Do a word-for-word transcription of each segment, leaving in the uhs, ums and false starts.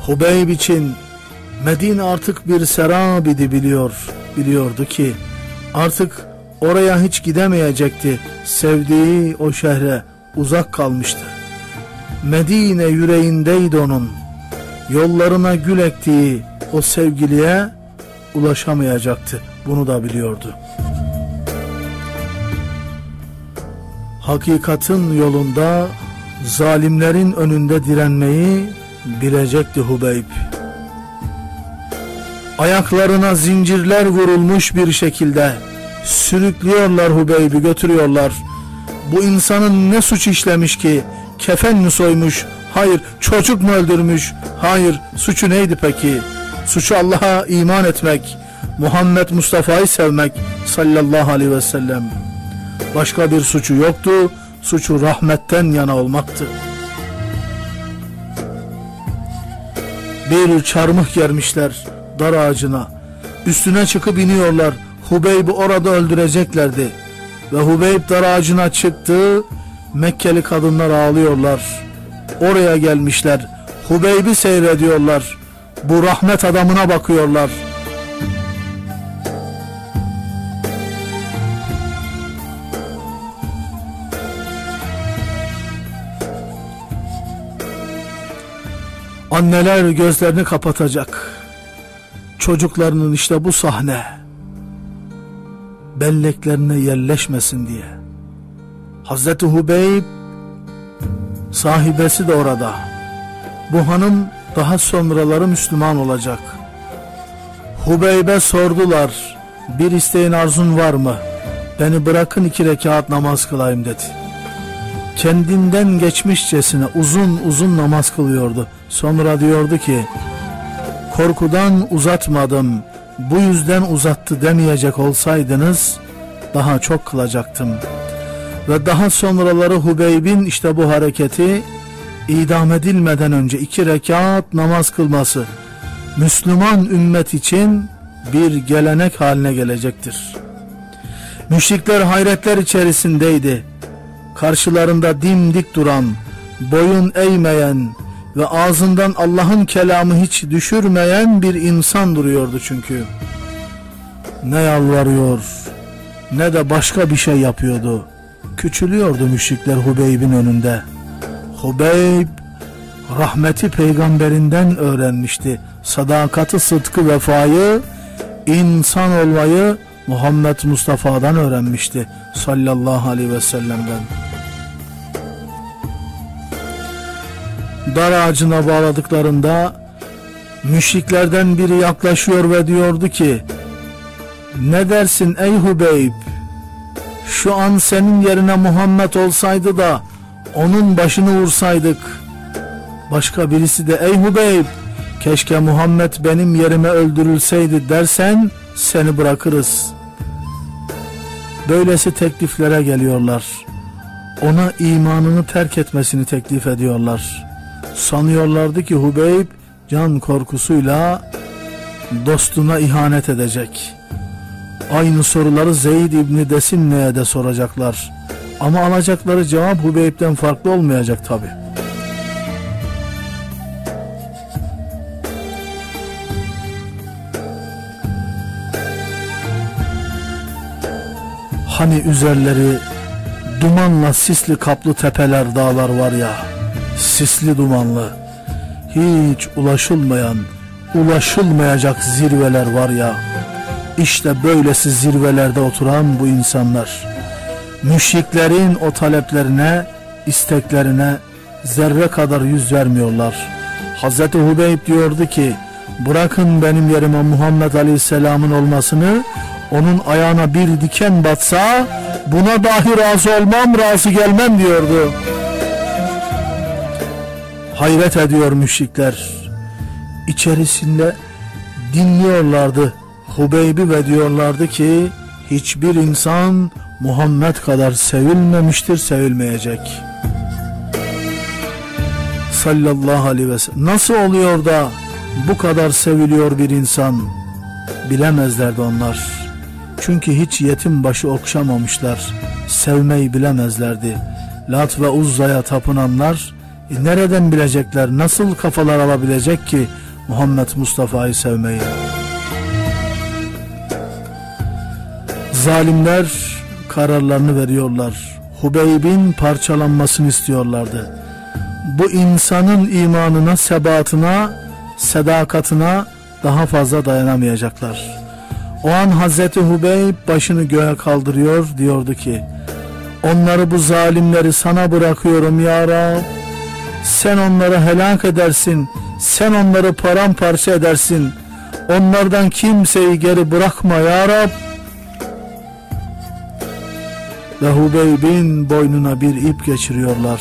Hubeyb için Medine artık bir serab idi, biliyor, biliyordu ki artık oraya hiç gidemeyecekti. Sevdiği o şehre uzak kalmıştı. Medine yüreğindeydi onun. Yollarına gül ektiği o sevgiliye ulaşamayacaktı. Bunu da biliyordu. Hakikatin yolunda, zalimlerin önünde direnmeyi bilecekti Hubeyb. Ayaklarına zincirler vurulmuş bir şekilde sürüklüyorlar Hubeyb'i, götürüyorlar. Bu insanın ne suç işlemiş ki? Kefen mi soymuş? Hayır. Çocuk mu öldürmüş? Hayır. Suçu neydi peki? Suçu Allah'a iman etmek, Muhammed Mustafa'yı sevmek sallallahu aleyhi ve sellem. Başka bir suçu yoktu. Suçu rahmetten yana olmaktı. Bir çarmıh germişler dar ağacına. Üstüne çıkıp iniyorlar. Hubeyb'i orada öldüreceklerdi. Ve Hubeyb dar ağacına çıktı. Mekkeli kadınlar ağlıyorlar. Oraya gelmişler. Hubeyb'i seyrediyorlar. Bu rahmet adamına bakıyorlar. Anneler gözlerini kapatacak. Çocuklarının işte bu sahne belleklerine yerleşmesin diye. Hazreti Hubeyb sahibesi de orada. Bu hanım daha sonraları Müslüman olacak. Hubeyb'e sordular, bir isteğin, arzun var mı? Beni bırakın iki rekat namaz kılayım dedi. Kendinden geçmişçesine uzun uzun namaz kılıyordu. Sonra diyordu ki, korkudan uzatmadım, bu yüzden uzattı demeyecek olsaydınız daha çok kılacaktım. Ve daha sonraları Hubeyb'in işte bu hareketi, idam edilmeden önce iki rekat namaz kılması Müslüman ümmet için bir gelenek haline gelecektir. Müşrikler hayretler içerisindeydi. Karşılarında dimdik duran, boyun eğmeyen ve ağzından Allah'ın kelamı hiç düşürmeyen bir insan duruyordu çünkü. Ne yalvarıyor, ne de başka bir şey yapıyordu. Küçülüyordu müşrikler Hubeyb'in önünde. Hubeyb, rahmeti peygamberinden öğrenmişti. Sadakati, sıdkı, vefayı, insan olmayı Muhammed Mustafa'dan öğrenmişti. Sallallahu aleyhi ve sellem'den. Dar ağacına bağladıklarında müşriklerden biri yaklaşıyor ve diyordu ki, ne dersin ey Hubeyb? Şu an senin yerine Muhammed olsaydı da onun başını vursaydık. Başka birisi de, ey Hubeyb, keşke Muhammed benim yerime öldürülseydi dersen seni bırakırız. Böylesi tekliflere geliyorlar. Ona imanını terk etmesini teklif ediyorlar. Sanıyorlardı ki Hubeyb can korkusuyla dostuna ihanet edecek. Aynı soruları Zeyd İbni Desinne'ye de soracaklar. Ama alacakları cevap Hubeyb'den farklı olmayacak tabi. Hani üzerleri dumanla sisli kaplı tepeler, dağlar var ya, sisli dumanlı, hiç ulaşılmayan, ulaşılmayacak zirveler var ya, işte böylesi zirvelerde oturan bu insanlar, müşriklerin o taleplerine, isteklerine zerre kadar yüz vermiyorlar. Hazreti Hubeyb diyordu ki, bırakın benim yerime Muhammed Aleyhisselam'ın olmasını, onun ayağına bir diken batsa buna dahi razı olmam, razı gelmem diyordu. Hayret ediyor müşrikler. İçerisinde dinliyorlardı Hubeyb'i ve diyorlardı ki hiçbir insan Muhammed kadar sevilmemiştir, sevilmeyecek. Sallallahu aleyhi ve sellem. Nasıl oluyor da bu kadar seviliyor bir insan? Bilemezlerdi onlar. Çünkü hiç yetim başı okşamamışlar. Sevmeyi bilemezlerdi. Lat ve Uzza'ya tapınanlar E nereden bilecekler, nasıl kafalar alabilecek ki Muhammed Mustafa'yı sevmeyi? Zalimler kararlarını veriyorlar. Hubeyb'in parçalanmasını istiyorlardı. Bu insanın imanına, sebatına, sedakatına daha fazla dayanamayacaklar. O an Hazreti Hubeyb başını göğe kaldırıyor, diyordu ki, onları, bu zalimleri sana bırakıyorum ya Rab. Sen onları helak edersin, sen onları paramparça edersin. Onlardan kimseyi geri bırakma ya Rab. Ve Hubeyb'in boynuna bir ip geçiriyorlar.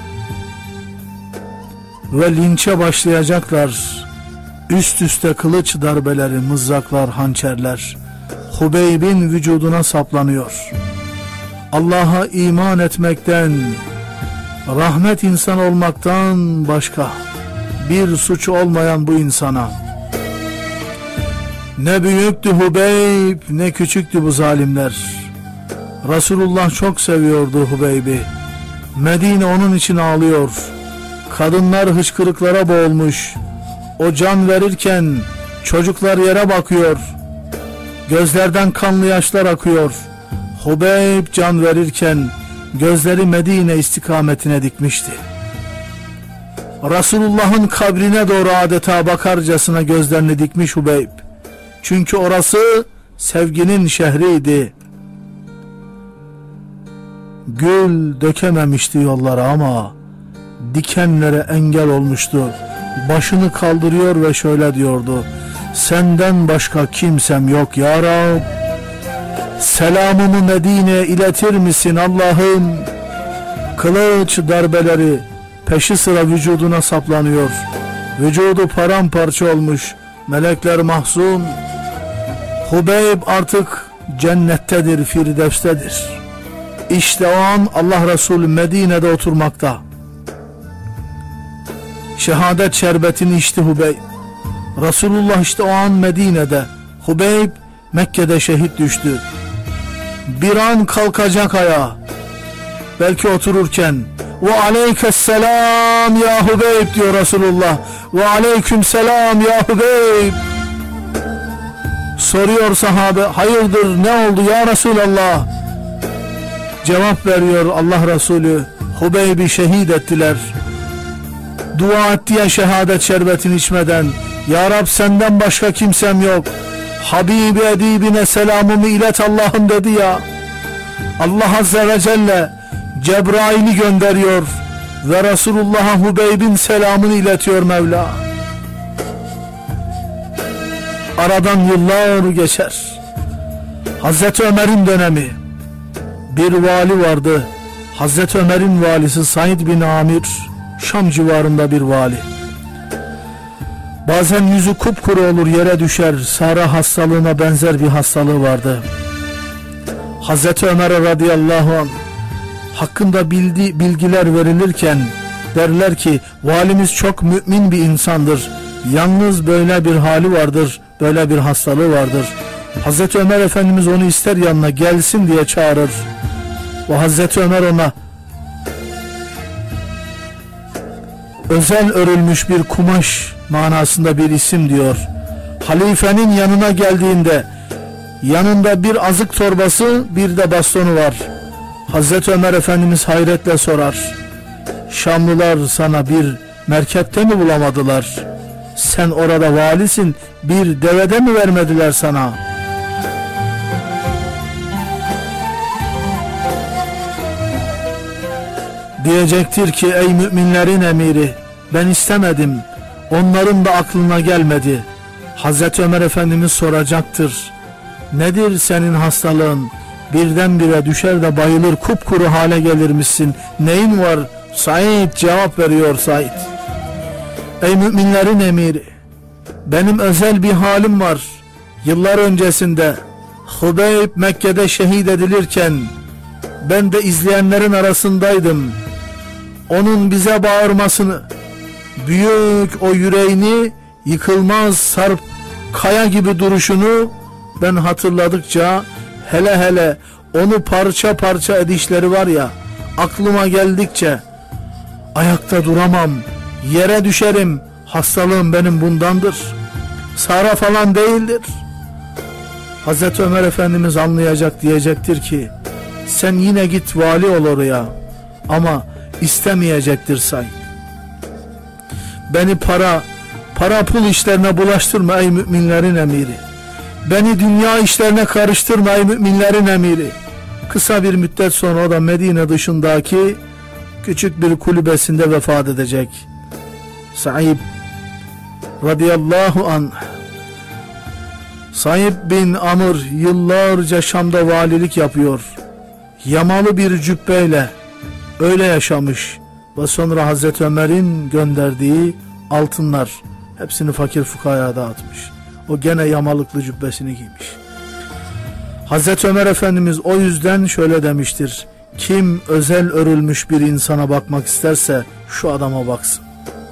Ve linçe başlayacaklar. Üst üste kılıç darbeleri, mızraklar, hançerler Hubeyb'in vücuduna saplanıyor. Allah'a iman etmekten, rahmet insan olmaktan başka bir suçu olmayan bu insana ne büyüktü Hubeyb, ne küçüktü bu zalimler. Resulullah çok seviyordu Hubeyb'i. Medine onun için ağlıyor. Kadınlar hıçkırıklara boğulmuş. O can verirken çocuklar yere bakıyor. Gözlerden kanlı yaşlar akıyor. Hubeyb can verirken gözleri Medine istikametine dikmişti. Resulullah'ın kabrine doğru adeta bakarcasına gözlerini dikmiş Hubeyb. Çünkü orası sevginin şehriydi. Gül dökememişti yollara ama dikenlere engel olmuştu. Başını kaldırıyor ve şöyle diyordu: senden başka kimsem yok ya Rab. Selamımı Medine'ye iletir misin Allah'ım? Kılıç darbeleri peşi sıra vücuduna saplanıyor. Vücudu paramparça olmuş. Melekler mahzun. Hubeyb artık cennettedir, Firdevs'tedir. İşte o an Allah Resulü Medine'de oturmakta. Şehadet şerbetini içti Hubeyb. Resulullah işte o an Medine'de. Hubeyb Mekke'de şehit düştü. Bir an kalkacak ayağa. Belki otururken ve aleykesselam ya Hubeyb diyor Resulullah. Ve aleykümselam ya Hubeyb. Soruyor sahabe, hayırdır, ne oldu ya Resulallah? Cevap veriyor Allah Resulü, Hubeyb'i şehit ettiler. Dua etti ya şehadet şerbetini içmeden, ya Rab senden başka kimsem yok. Habibi edibine selamımı ilet Allah'ım dedi ya. Allah Azze ve Celle Cebrail'i gönderiyor ve Resulullah'a Hubeyb'in selamını iletiyor Mevla. Aradan yıllar geçer. Hazreti Ömer'in dönemi. Bir vali vardı. Hazreti Ömer'in valisi Said bin Amir, Şam civarında bir vali. Bazen yüzü kupkuru olur, yere düşer. Sara hastalığına benzer bir hastalığı vardı. Hazreti Ömer'e radıyallahu anh hakkında bildi, bilgiler verilirken derler ki valimiz çok mümin bir insandır. Yalnız böyle bir hali vardır, böyle bir hastalığı vardır. Hazreti Ömer Efendimiz onu ister yanına gelsin diye çağırır. O Hazreti Ömer ona özel örülmüş bir kumaş manasında bir isim diyor. Halifenin yanına geldiğinde yanında bir azık torbası, bir de bastonu var. Hazreti Ömer Efendimiz hayretle sorar: Şamlılar sana bir merkepte mi bulamadılar? Sen orada valisin, bir devede mi vermediler sana? Diyecektir ki ey müminlerin emiri, ben istemedim, onların da aklına gelmedi. Hazreti Ömer Efendimiz soracaktır: nedir senin hastalığın? Birdenbire düşer de bayılır, kupkuru hale gelirmişsin. Neyin var? Said cevap veriyor Said. Ey müminlerin emiri, benim özel bir halim var. Yıllar öncesinde Hubeyb Mekke'de şehit edilirken ben de izleyenlerin arasındaydım. Onun bize bağırmasını, büyük o yüreğini, yıkılmaz sarp kaya gibi duruşunu ben hatırladıkça, hele hele onu parça parça edişleri var ya, aklıma geldikçe Ayakta duramam, yere düşerim, hastalığım benim bundandır. Sara falan değildir. Hazreti Ömer Efendimiz anlayacak, diyecektir ki sen yine git vali ol oraya, ama istemeyecektir Said. Beni para para pul işlerine bulaştırma ey müminlerin emiri. Beni dünya işlerine karıştırma ey müminlerin emiri. Kısa bir müddet sonra o da Medine dışındaki küçük bir kulübesinde vefat edecek. Said radıyallahu anh, Said bin Amr yıllarca Şam'da valilik yapıyor. Yamalı bir cübbeyle öyle yaşamış ve sonra Hazreti Ömer'in gönderdiği altınlar hepsini fakir fukaya dağıtmış. O gene yamalıklı cübbesini giymiş. Hazreti Ömer Efendimiz o yüzden şöyle demiştir: kim özel örülmüş bir insana bakmak isterse şu adama baksın.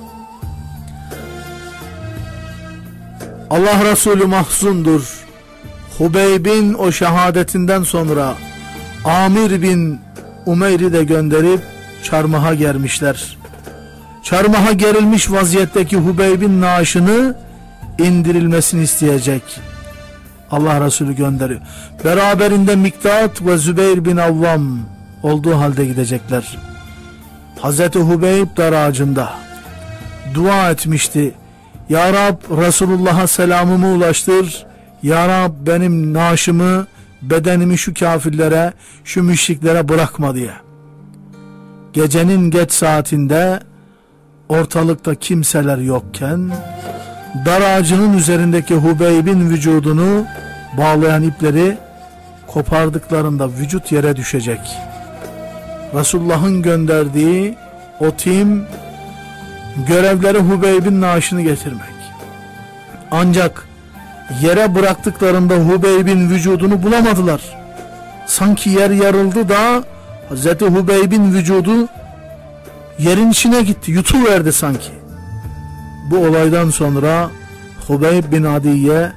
Allah Resulü mahzundur. Hubeyb'in o şehadetinden sonra Amir bin Umeyr'i de gönderip çarmıha germişler. Çarmıha gerilmiş vaziyetteki Hubeyb'in naaşını indirilmesini isteyecek. Allah Resulü gönderiyor. Beraberinde Miktat ve Zübeyir bin Avvam olduğu halde gidecekler. Hazreti Hubeyb dar ağacında dua etmişti. Ya Rab, Resulullah'a selamımı ulaştır. Ya Rab, benim naaşımı, bedenimi şu kafirlere, şu müşriklere bırakma diye. Gecenin geç saatinde ortalıkta kimseler yokken dar ağacının üzerindeki Hubeyb'in vücudunu bağlayan ipleri kopardıklarında vücut yere düşecek. Resulullah'ın gönderdiği o tim görevleri Hubeyb'in naaşını getirmek. Ancak yere bıraktıklarında Hubeyb'in vücudunu bulamadılar. Sanki yer yarıldı da Hazreti Hubeyb'in vücudu yerin içine gitti, yutuverdi sanki. Bu olaydan sonra Hubeyb bin Adiye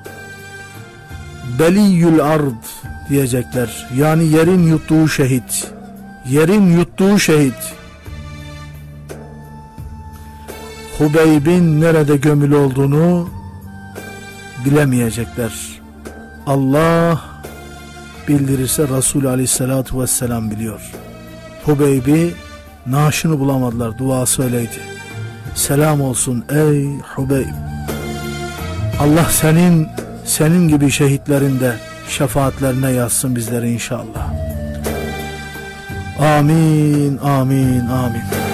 Beliyül Ard diyecekler. Yani yerin yuttuğu şehit. Yerin yuttuğu şehit. Hubeyb'in nerede gömülü olduğunu bilemeyecekler. Allah bildirirse Resulü Aleyhisselatü Vesselam biliyor. Hubeyb'i naaşını bulamadılar. Duası öyleydi. Selam olsun ey Hubeyb. Allah senin senin gibi şehitlerin de şefaatlerine yazsın bizleri inşallah. Amin, amin, amin.